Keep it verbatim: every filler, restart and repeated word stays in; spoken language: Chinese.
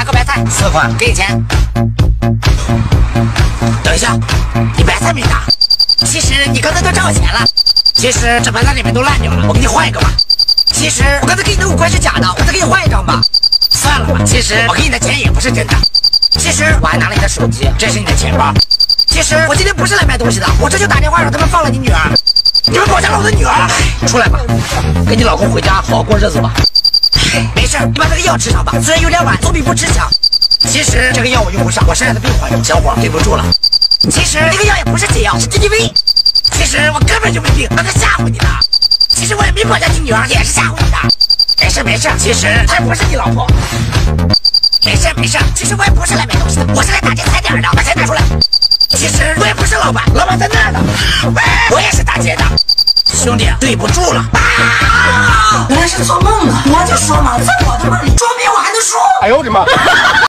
来个白菜，四块，给你钱。等一下，你白菜没拿。其实你刚才都占我钱了。其实这白菜里面都烂掉了，我给你换一个吧。其实我刚才给你的五块是假的，我再给你换一张吧。算了吧，其实我给你的钱也不是真的。其实我还拿了你的手机，这是你的钱包。其实我今天不是来卖东西的，我这就打电话让他们放了你女儿。你们绑架了我的女儿，出来吧，跟你老公回家好好过日子吧。没事，你把这个药吃上吧，虽然有点晚，总比不吃强。其实这个药我用不上，我是爱的病患者，小伙对不住了。其实那个药也不是解药，是 D D V。其实我根本就没病，我在吓唬你的。其实我也没绑架你女儿，也是吓唬你的。没事没事，其实她不是你老婆。没事没事，其实我也不是来买东西的，我是来打劫踩点的，把钱拿出来。其实我也不是老板，老板在那儿呢。我也是打劫的，兄弟，对不住了。啊！原来是做梦呢，我就说嘛，在我的梦里装逼我还能输。哎呦我的妈！